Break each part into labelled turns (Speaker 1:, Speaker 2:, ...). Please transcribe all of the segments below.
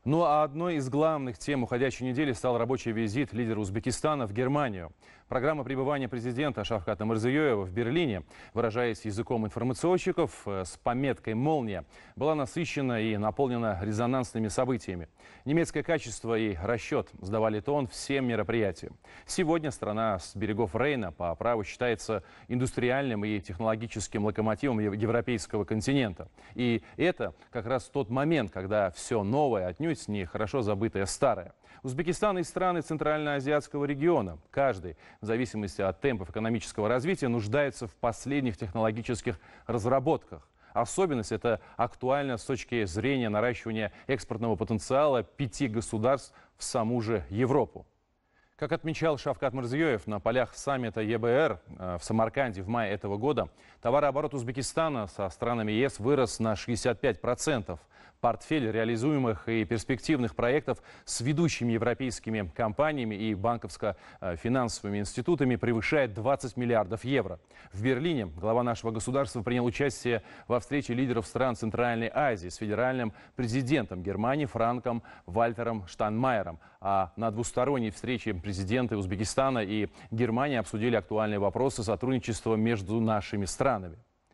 Speaker 1: Ну а одной из главных тем уходящей недели стал рабочий визит лидера Узбекистана в Германию. Программа пребывания президента Шавката Мирзиёева в Берлине, выражаясь языком информационщиков, с пометкой «Молния», была насыщена и наполнена резонансными событиями. Немецкое качество и расчет сдавали тон всем мероприятиям. Сегодня страна с берегов Рейна по праву считается индустриальным и технологическим локомотивом европейского континента. И это как раз тот момент, когда все новое отнюдь не хорошо забытое старое. Узбекистан и страны Центральноазиатского региона, каждый, в зависимости от темпов экономического развития, нуждаются в последних технологических разработках. Особенность это актуально с точки зрения наращивания экспортного потенциала 5 государств в саму же Европу. Как отмечал Шавкат Мирзиёев на полях саммита ЕБР в Самарканде в мае этого года, товарооборот Узбекистана со странами ЕС вырос на 65%. Портфель реализуемых и перспективных проектов с ведущими европейскими компаниями и банковско-финансовыми институтами превышает 20 миллиардов евро. В Берлине глава нашего государства принял участие во встрече лидеров стран Центральной Азии с федеральным президентом Германии Франком Вальтером Штайнмайером. А на двусторонней встрече президенты Узбекистана и Германии обсудили актуальные вопросы сотрудничества между нашими странами.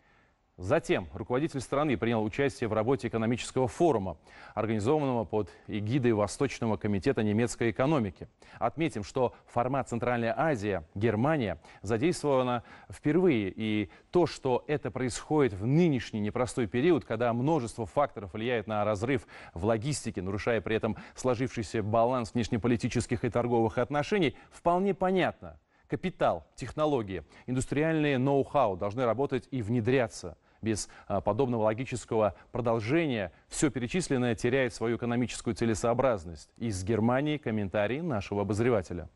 Speaker 1: Затем руководитель страны принял участие в работе экономического форума, организованного под эгидой Восточного комитета немецкой экономики. Отметим, что формат Центральная Азия, Германия задействована впервые. И то, что это происходит в нынешний непростой период, когда множество факторов влияет на разрыв в логистике, нарушая при этом сложившийся баланс внешнеполитических и торговых отношений, вполне понятно. Капитал, технологии, индустриальные ноу-хау должны работать и внедряться. Без подобного логического продолжения все перечисленное теряет свою экономическую целесообразность. Из Германии комментарий нашего обозревателя.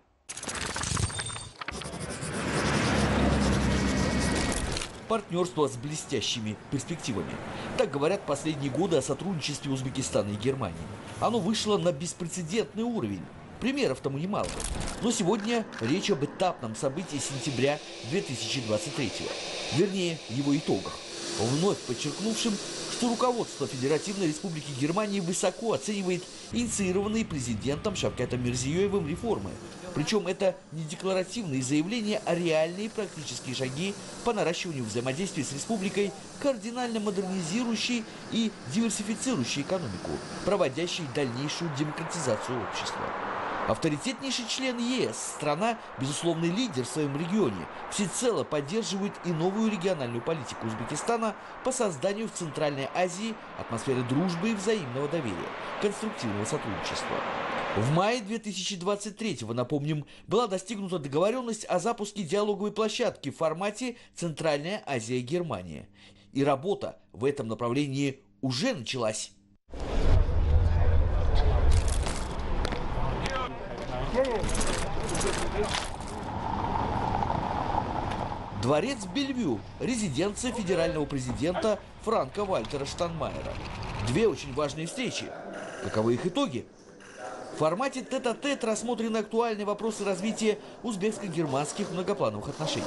Speaker 2: Партнерство с блестящими перспективами. Так говорят последние годы о сотрудничестве Узбекистана и Германии. Оно вышло на беспрецедентный уровень. Примеров тому немало. Но сегодня речь об этапном событии сентября 2023 вернее, его итогах. Вновь подчеркнувшим, что руководство Федеративной Республики Германии высоко оценивает инициированные президентом Шавкатом Мирзиёевым реформы. Причем это не декларативные заявления, а реальные практические шаги по наращиванию взаимодействия с республикой, кардинально модернизирующей и диверсифицирующей экономику, проводящей дальнейшую демократизацию общества. Авторитетнейший член ЕС, страна, безусловный лидер в своем регионе, всецело поддерживает и новую региональную политику Узбекистана по созданию в Центральной Азии атмосферы дружбы и взаимного доверия, конструктивного сотрудничества. В мае 2023-го, напомним, была достигнута договоренность о запуске диалоговой площадки в формате Центральная Азия-Германия. И работа в этом направлении уже началась. Дворец Бельвю, резиденция федерального президента Франка Вальтера Штайнмайера. Две очень важные встречи. Каковы их итоги? В формате тет-а-тет рассмотрены актуальные вопросы развития узбекско-германских многоплановых отношений.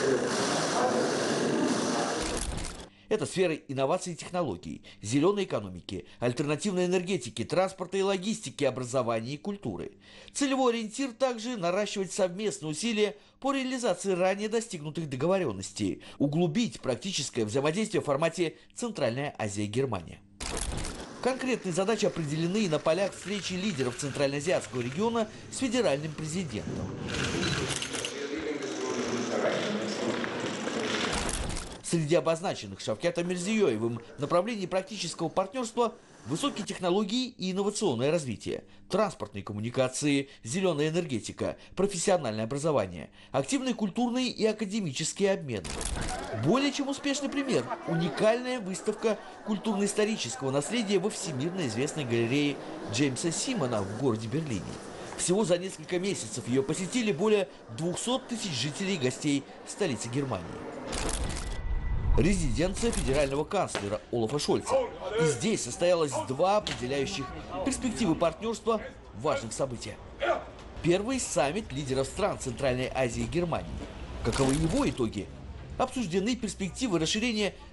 Speaker 2: Это сферы инноваций и технологий, зеленой экономики, альтернативной энергетики, транспорта и логистики, образования и культуры. Целевой ориентир также наращивать совместные усилия по реализации ранее достигнутых договоренностей, углубить практическое взаимодействие в формате Центральная Азия-Германия. Конкретные задачи определены на полях встречи лидеров Центральноазиатского региона с федеральным президентом. Среди обозначенных Шавкатом Мирзиёевым направлений практического партнерства высокие технологии и инновационное развитие, транспортные коммуникации, зеленая энергетика, профессиональное образование, активный культурный и академический обмен. Более чем успешный пример – уникальная выставка культурно-исторического наследия во всемирно известной галерее Джеймса Симона в городе Берлине. Всего за несколько месяцев ее посетили более 200 тысяч жителей и гостей столицы Германии. Резиденция федерального канцлера Олафа Шольца. И здесь состоялось два определяющих перспективы партнерства важных события. Первый – саммит лидеров стран Центральной Азии и Германии. Каковы его итоги? Обсуждены перспективы расширения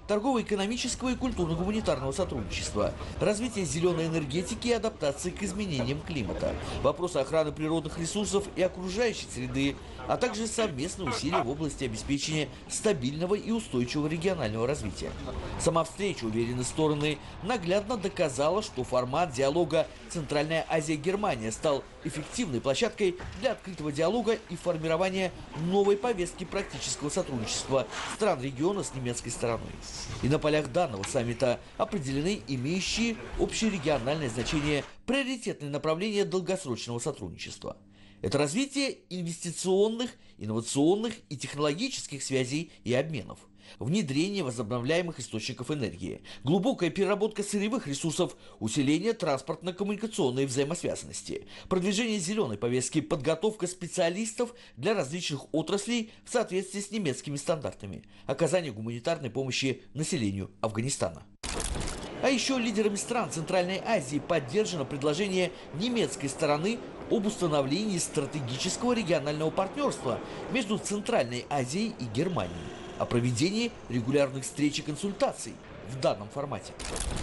Speaker 2: торгово-экономического и культурно-гуманитарного сотрудничества, развитие зеленой энергетики и адаптации к изменениям климата, вопросы охраны природных ресурсов и окружающей среды, а также совместные усилия в области обеспечения стабильного и устойчивого регионального развития. Сама встреча, уверены стороны, наглядно доказала, что формат диалога «Центральная Азия-Германия» стал эффективной площадкой для открытого диалога и формирования новой повестки практического сотрудничества стран региона с немецкой стороной. И на полях данного саммита определены имеющие общерегиональное значение приоритетные направления долгосрочного сотрудничества. Это развитие инвестиционных, инновационных и технологических связей и обменов, внедрение возобновляемых источников энергии, глубокая переработка сырьевых ресурсов, усиление транспортно-коммуникационной взаимосвязанности, продвижение зеленой повестки, подготовка специалистов для различных отраслей в соответствии с немецкими стандартами, оказание гуманитарной помощи населению Афганистана. А еще лидерами стран Центральной Азии поддержано предложение немецкой стороны об установлении стратегического регионального партнерства между Центральной Азией и Германией, о проведении регулярных встреч и консультаций в данном формате.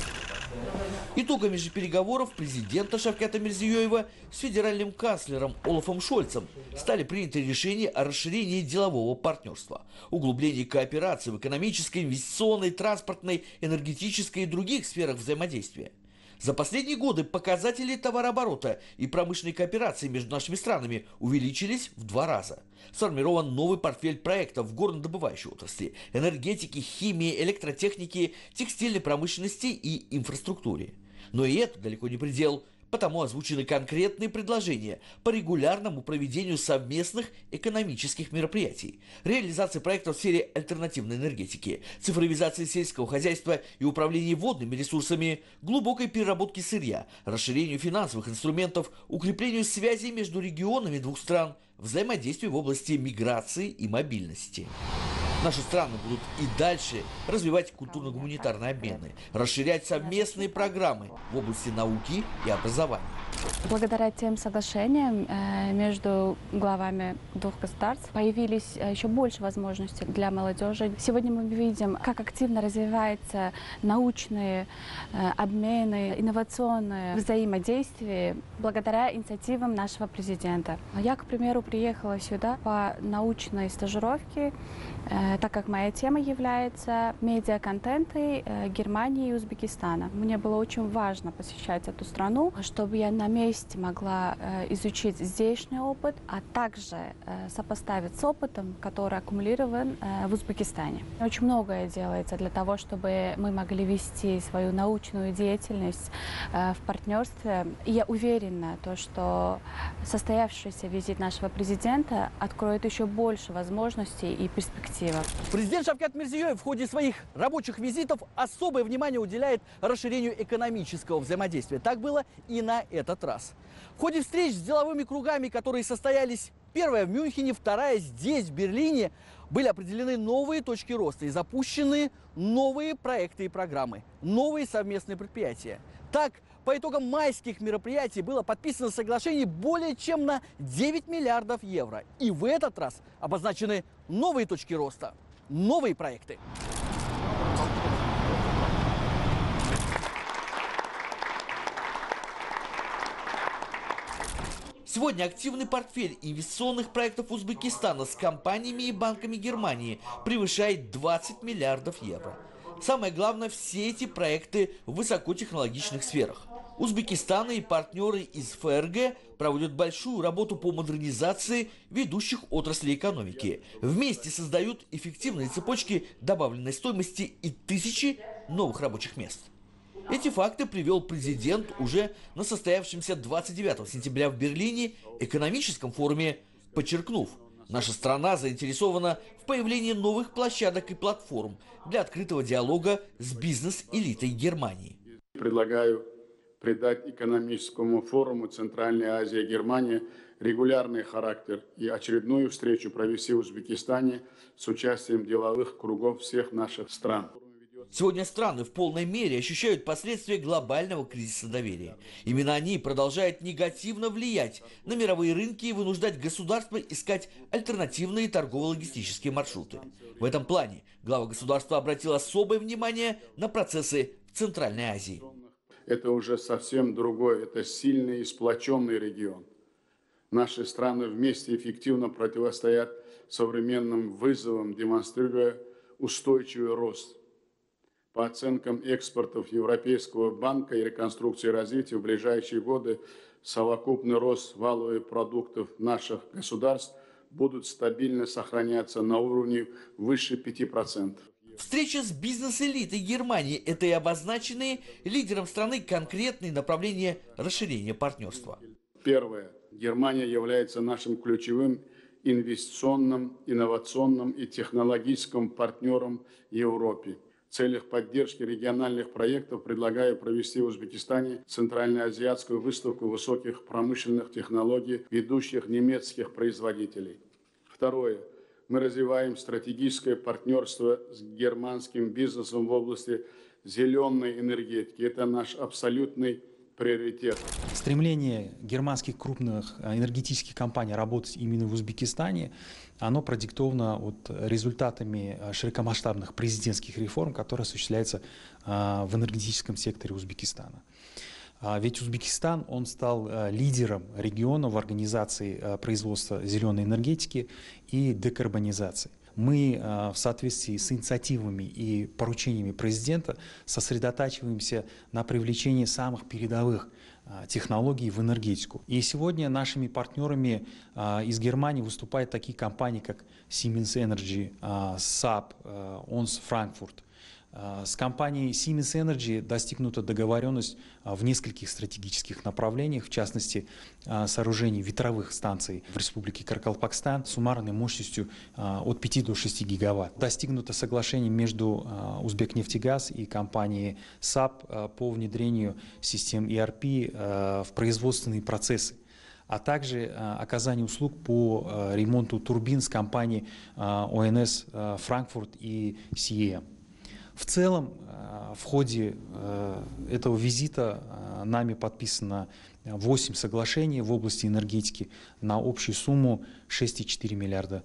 Speaker 2: Итогами же переговоров президента Шавката Мирзиёева с федеральным канцлером Олафом Шольцем стали приняты решения о расширении делового партнерства, углублении кооперации в экономической, инвестиционной, транспортной, энергетической и других сферах взаимодействия. За последние годы показатели товарооборота и промышленной кооперации между нашими странами увеличились в 2 раза. Сформирован новый портфель проектов в горнодобывающей отрасли, энергетике, химии, электротехнике, текстильной промышленности и инфраструктуре. Но и это далеко не предел. Потому озвучены конкретные предложения по регулярному проведению совместных экономических мероприятий, реализации проектов в сфере альтернативной энергетики, цифровизации сельского хозяйства и управления водными ресурсами, глубокой переработки сырья, расширению финансовых инструментов, укреплению связей между регионами двух стран, взаимодействию в области миграции и мобильности. Наши страны будут и дальше развивать культурно-гуманитарные обмены, расширять совместные программы в области науки и образования.
Speaker 3: Благодаря тем соглашениям между главами двух государств появились еще больше возможностей для молодежи. Сегодня мы видим, как активно развиваются научные обмены, инновационные взаимодействия благодаря инициативам нашего президента. Я, к примеру, приехала сюда по научной стажировке, так как моя тема является медиаконтенты Германии и Узбекистана. Мне было очень важно посещать эту страну, чтобы я на месте могла изучить здешний опыт, а также сопоставить с опытом, который аккумулирован в Узбекистане. Очень многое делается для того, чтобы мы могли вести свою научную деятельность в партнерстве. И я уверена, что состоявшийся визит нашего президента откроет еще больше возможностей и перспектив.
Speaker 4: Президент Шавкат Мирзиёев в ходе своих рабочих визитов особое внимание уделяет расширению экономического взаимодействия. Так было и на этот раз. В ходе встреч с деловыми кругами, которые состоялись первая в Мюнхене, вторая здесь, в Берлине, были определены новые точки роста и запущены новые проекты и программы, новые совместные предприятия. Так, по итогам майских мероприятий было подписано соглашение более чем на 9 миллиардов евро. И в этот раз обозначены новые точки роста, новые проекты.
Speaker 2: Сегодня активный портфель инвестиционных проектов Узбекистана с компаниями и банками Германии превышает 20 миллиардов евро. Самое главное, все эти проекты в высокотехнологичных сферах. Узбекистан и партнеры из ФРГ проводят большую работу по модернизации ведущих отраслей экономики. Вместе создают эффективные цепочки добавленной стоимости и тысячи новых рабочих мест. Эти факты привел президент уже на состоявшемся 29 сентября в Берлине экономическом форуме, подчеркнув, наша страна заинтересована в появлении новых площадок и платформ для открытого диалога с бизнес-элитой Германии.
Speaker 5: Предлагаю придать экономическому форуму Центральная Азия и Германия регулярный характер и очередную встречу провести в Узбекистане с участием деловых кругов всех наших стран.
Speaker 2: Сегодня страны в полной мере ощущают последствия глобального кризиса доверия. Именно они продолжают негативно влиять на мировые рынки и вынуждать государства искать альтернативные торгово-логистические маршруты. В этом плане глава государства обратил особое внимание на процессы в Центральной Азии.
Speaker 5: Это уже совсем другой, это сильный и сплоченный регион. Наши страны вместе эффективно противостоят современным вызовам, демонстрируя устойчивый рост. По оценкам экспертов Европейского банка и реконструкции и развития, в ближайшие годы совокупный рост валовых продуктов наших государств будут стабильно сохраняться на уровне выше 5%.
Speaker 2: Встреча с бизнес-элитой Германии – это и обозначенные лидером страны конкретные направления расширения партнерства.
Speaker 5: Первое. Германия является нашим ключевым инвестиционным, инновационным и технологическим партнером в Европе. В целях поддержки региональных проектов предлагаю провести в Узбекистане Центральноазиатскую выставку высоких промышленных технологий ведущих немецких производителей. Второе. Мы развиваем стратегическое партнерство с германским бизнесом в области зеленой энергетики. Это наш абсолютный приоритет.
Speaker 6: Стремление германских крупных энергетических компаний работать именно в Узбекистане, оно продиктовано результатами широкомасштабных президентских реформ, которые осуществляются в энергетическом секторе Узбекистана. Ведь Узбекистан, он стал лидером региона в организации производства зеленой энергетики и декарбонизации. Мы в соответствии с инициативами и поручениями президента сосредотачиваемся на привлечении самых передовых технологий в энергетику. И сегодня нашими партнерами из Германии выступают такие компании, как Siemens Energy, SAP, ONS Frankfurt. С компанией Siemens Energy достигнута договоренность в нескольких стратегических направлениях, в частности, сооружение ветровых станций в Республике Каракалпакстан с суммарной мощностью от 5 до 6 гигаватт. Достигнуто соглашение между Узбекнефтегаз и компанией SAP по внедрению систем ERP в производственные процессы, а также оказание услуг по ремонту турбин с компанией ОНС Франкфурт и CEM. В целом, в ходе этого визита нами подписано 8 соглашений в области энергетики на общую сумму $6,4 миллиарда.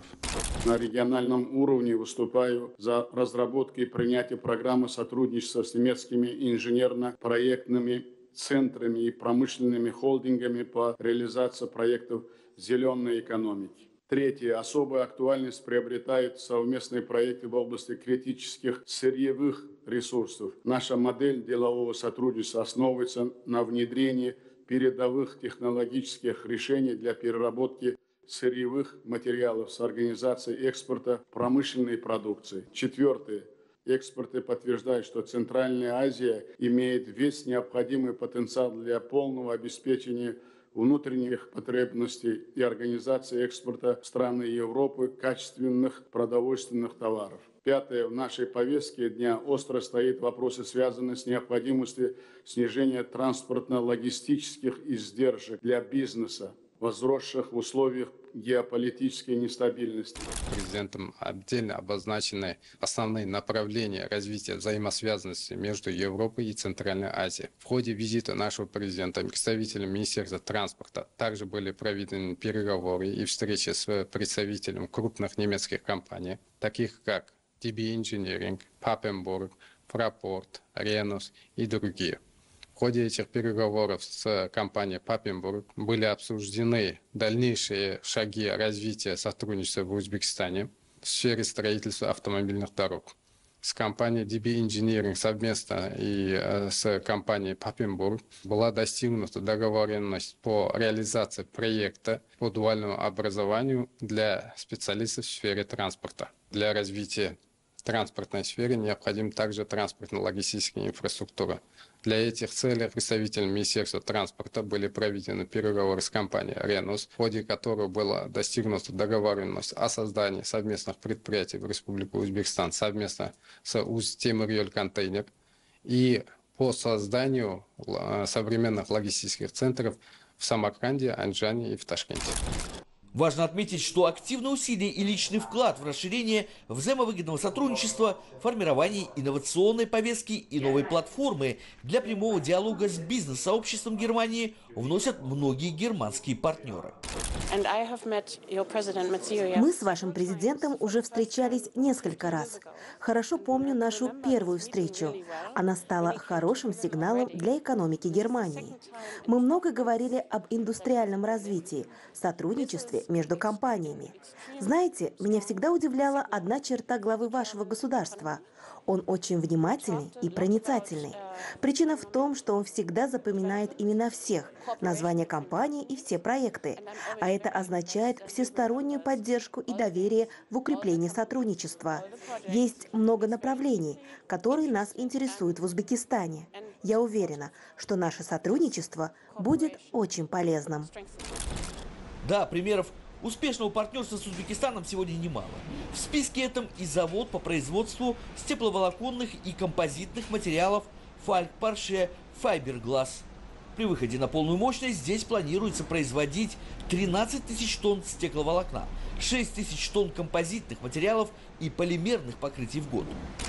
Speaker 5: На региональном уровне выступаю за разработку и принятие программы сотрудничества с немецкими инженерно-проектными центрами и промышленными холдингами по реализации проектов зеленой экономики. Третье. Особую актуальность приобретают совместные проекты в области критических сырьевых ресурсов. Наша модель делового сотрудничества основывается на внедрении передовых технологических решений для переработки сырьевых материалов с организацией экспорта промышленной продукции. Четвертое. Эксперты подтверждают, что Центральная Азия имеет весь необходимый потенциал для полного обеспечения внутренних потребностей и организации экспорта в страны Европы качественных продовольственных товаров. Пятое. В нашей повестке дня остро стоит вопросы, связанные с необходимостью снижения транспортно-логистических издержек для бизнеса, возросших в условиях геополитической нестабильности.
Speaker 7: Президентом отдельно обозначены основные направления развития взаимосвязанности между Европой и Центральной Азией. В ходе визита нашего президента представителем Министерства транспорта также были проведены переговоры и встречи с представителем крупных немецких компаний, таких как DB Engineering, Papenburg, Fraport, Renus и другие. В ходе этих переговоров с компанией Papenburg были обсуждены дальнейшие шаги развития сотрудничества в Узбекистане в сфере строительства автомобильных дорог. С компанией DB Engineering совместно и с компанией Papenburg была достигнута договоренность по реализации проекта по дуальному образованию для специалистов в сфере транспорта. Для развития транспортной сфере необходима также транспортно-логистическая инфраструктура. Для этих целей представителями Министерства транспорта были проведены переговоры с компанией Renus, в ходе которого была достигнута договоренность о создании совместных предприятий в Республике Узбекистан совместно с Уз-Темирьёл Контейнер и по созданию современных логистических центров в Самарканде, Анджане и в Ташкенте.
Speaker 2: Важно отметить, что активные усилия и личный вклад в расширение взаимовыгодного сотрудничества, формирование инновационной повестки и новой платформы для прямого диалога с бизнес-сообществом Германии вносят многие германские партнеры.
Speaker 8: Мы с вашим президентом уже встречались несколько раз. Хорошо помню нашу первую встречу. Она стала хорошим сигналом для экономики Германии. Мы много говорили об индустриальном развитии, сотрудничестве между компаниями. Знаете, меня всегда удивляла одна черта главы вашего государства. Он очень внимательный и проницательный. Причина в том, что он всегда запоминает имена всех, названия компаний и все проекты. А это означает всестороннюю поддержку и доверие в укреплении сотрудничества. Есть много направлений, которые нас интересуют в Узбекистане. Я уверена, что наше сотрудничество будет очень полезным.
Speaker 2: Да, примеров успешного партнерства с Узбекистаном сегодня немало. В списке этом и завод по производству стекловолоконных и композитных материалов Falk Porsche Fiberglass. При выходе на полную мощность здесь планируется производить 13 тысяч тонн стекловолокна, 6 тысяч тонн композитных материалов и полимерных покрытий в год.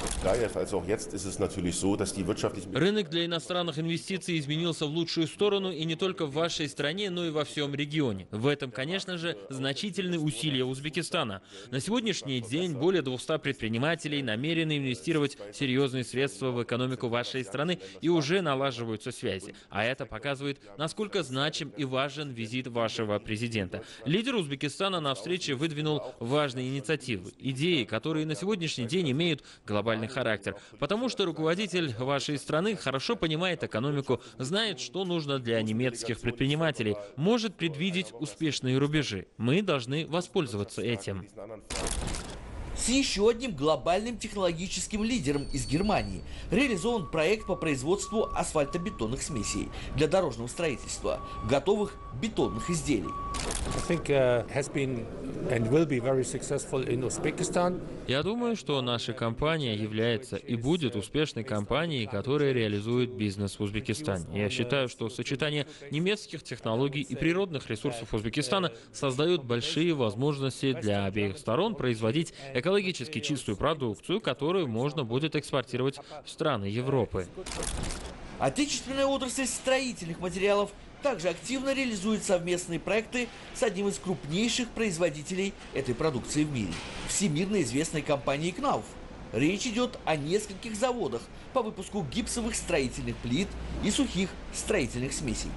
Speaker 9: Рынок для иностранных инвестиций изменился в лучшую сторону и не только в вашей стране, но и во всем регионе. В этом, конечно же, значительные усилия Узбекистана. На сегодняшний день более 200 предпринимателей намерены инвестировать серьезные средства в экономику вашей страны и уже налаживаются связи. А это показывает, насколько значим и важен визит вашего президента. Лидер Узбекистана на встрече выдвинул важные инициативы, идеи, которые на сегодняшний день имеют глобальный характер, потому что руководитель вашей страны хорошо понимает экономику, знает, что нужно для немецких предпринимателей, может предвидеть успешные рубежи. Мы должны воспользоваться этим.
Speaker 2: С еще одним глобальным технологическим лидером из Германии реализован проект по производству асфальтобетонных смесей для дорожного строительства, готовых бетонных изделий.
Speaker 9: Я думаю, что наша компания является и будет успешной компанией, которая реализует бизнес в Узбекистане. Я считаю, что сочетание немецких технологий и природных ресурсов Узбекистана создает большие возможности для обеих сторон производить экологически чистую продукцию, которую можно будет экспортировать в страны Европы.
Speaker 2: Отечественная отрасль строительных материалов также активно реализует совместные проекты с одним из крупнейших производителей этой продукции в мире – всемирно известной компанией Knauf. Речь идет о нескольких заводах по выпуску гипсовых строительных плит и сухих строительных смесей.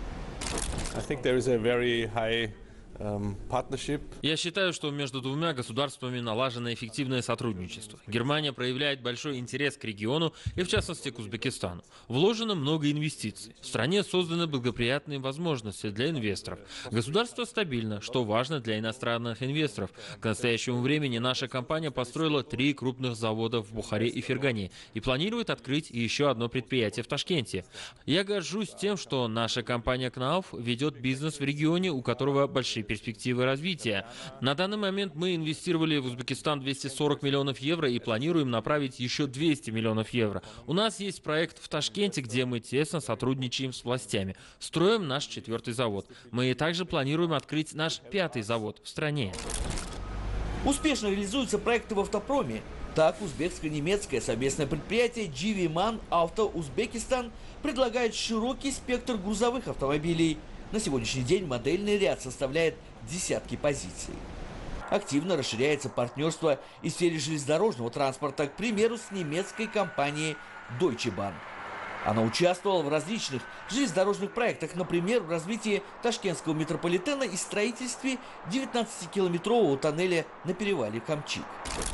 Speaker 9: Я считаю, что между двумя государствами налажено эффективное сотрудничество. Германия проявляет большой интерес к региону и, в частности, к Узбекистану. Вложено много инвестиций. В стране созданы благоприятные возможности для инвесторов. Государство стабильно, что важно для иностранных инвесторов. К настоящему времени наша компания построила 3 крупных завода в Бухаре и Фергане и планирует открыть еще одно предприятие в Ташкенте. Я горжусь тем, что наша компания Knauf ведет бизнес в регионе, у которого большие перспективы развития. На данный момент мы инвестировали в Узбекистан 240 миллионов евро и планируем направить еще 200 миллионов евро. У нас есть проект в Ташкенте, где мы тесно сотрудничаем с властями. Строим наш 4-й завод. Мы также планируем открыть наш 5-й завод в стране.
Speaker 2: Успешно реализуются проекты в автопроме. Так, узбекско-немецкое совместное предприятие GV-MAN Auto Узбекистан предлагает широкий спектр грузовых автомобилей. На сегодняшний день модельный ряд составляет десятки позиций. Активно расширяется партнерство и в сфере железнодорожного транспорта, к примеру, с немецкой компанией Deutsche Bahn. Она участвовала в различных железнодорожных проектах, например, в развитии ташкентского метрополитена и строительстве 19-километрового тоннеля на перевале Камчик.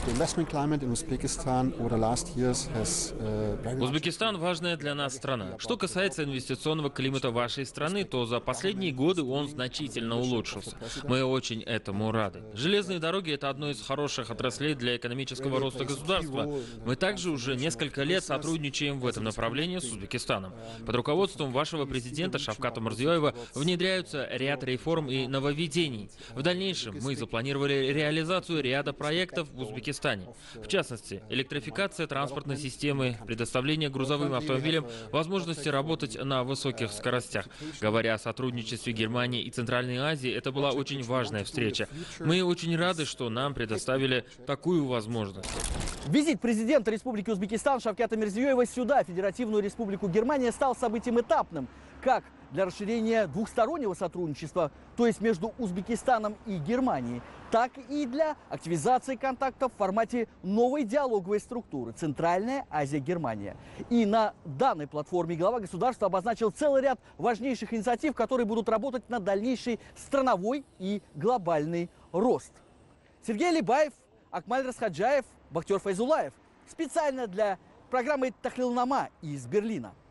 Speaker 9: Узбекистан – важная для нас страна. Что касается инвестиционного климата вашей страны, то за последние годы он значительно улучшился. Мы очень этому рады. Железные дороги – это одно из хороших отраслей для экономического роста государства. Мы также уже несколько лет сотрудничаем в этом направлении с Узбекистаном. Под руководством вашего президента Шавката Мирзиёева внедряются ряд реформ и нововведений. В дальнейшем мы запланировали реализацию ряда проектов в Узбекистане. В частности, электрификация транспортной системы, предоставление грузовым автомобилям возможности работать на высоких скоростях. Говоря о сотрудничестве Германии и Центральной Азии, это была очень важная встреча. Мы очень рады, что нам предоставили такую возможность.
Speaker 4: Визит президента Республики Узбекистан Шавката Мирзиёева сюда, Федеративную Республику Германия, стал событием этапным, как для расширения двухстороннего сотрудничества, то есть между Узбекистаном и Германией, так и для активизации контактов в формате новой диалоговой структуры «Центральная Азия-Германия». И на данной платформе глава государства обозначил целый ряд важнейших инициатив, которые будут работать на дальнейший страновой и глобальный рост. Сергей Либаев, Акмаль Расхаджаев, Бахтер Файзулаев. Специально для программы «Тахлилнама» из Берлина.